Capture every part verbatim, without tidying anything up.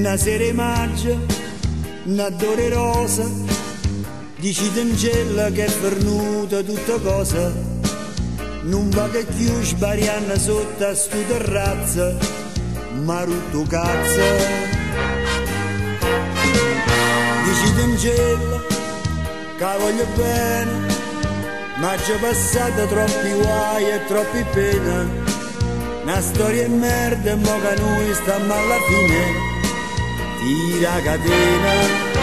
Una sera maggio, una dore rosa, dici d'angella che è venuta tutta cosa, non va che più sbarianna sotto a stu terrazza, ma rutto cazzo. Dici d'angella che voglio bene, ma già passata troppi guai e troppi pena, una storia e merda, mo che noi stiamo alla fine, tira catena.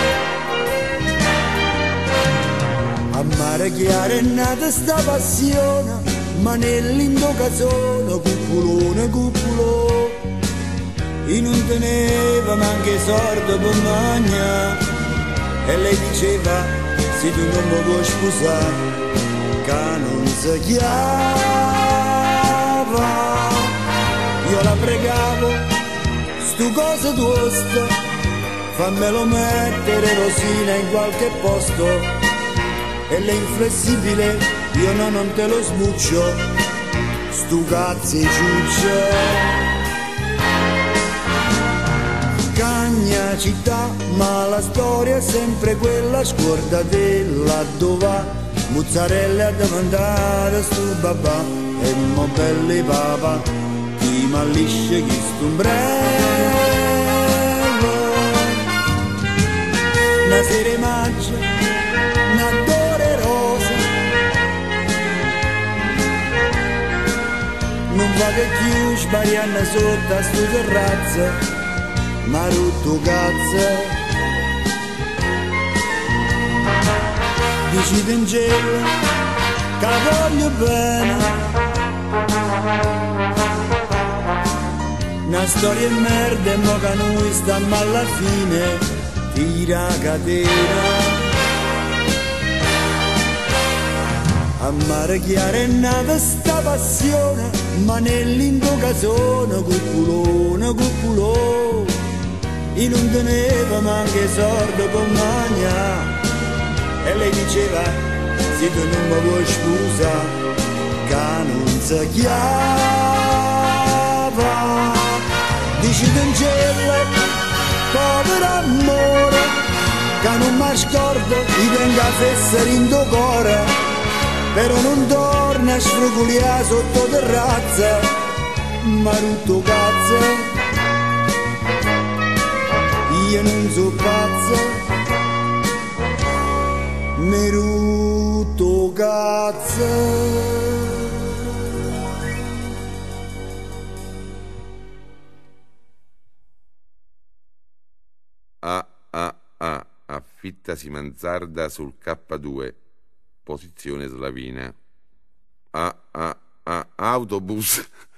A mare chiaro è nata sta passione, ma nell'indo casone, cupulone, cupulò, e non teneva manche sordo per mangiare, e lei diceva, se tu non mi vuoi sposare, che non si chiava. Io la pregavo, stu cosa tosta, fammelo mettere rosina in qualche posto, e lei inflessibile, io no, non te lo sbuccio, stu cazzo e ciuccio. Cagna città, ma la storia è sempre quella, scordatella dove mozzarella a domandare stu babà, e mo belli papà, ti mallisce chi stombrello. Una sera maggio, una dore rosa, non va che più sbarianna sotto a stu terrazza, ma rutto cazzo. Dici d'angela che voglio bene, una storia e merda, e mo che noi stiamo alla fine, tira catena. A mare chiaro è nata sta passione, ma nell'indo casone, cupulone, cupulò, e non teneva manche sordo per mangiare, e lei diceva, se tu non mi vuoi scusa, che non si chiava. Dici d'angela, povero amore, che non mi scordo, i tenga fesseri in tuo cuore, però non torna a sfruguliare sotto terrazza, ma rutto cazzo, io non so pazzo, mi rutto cazzo. A A A affittasi mansarda sul K due, posizione slavina. A A A autobus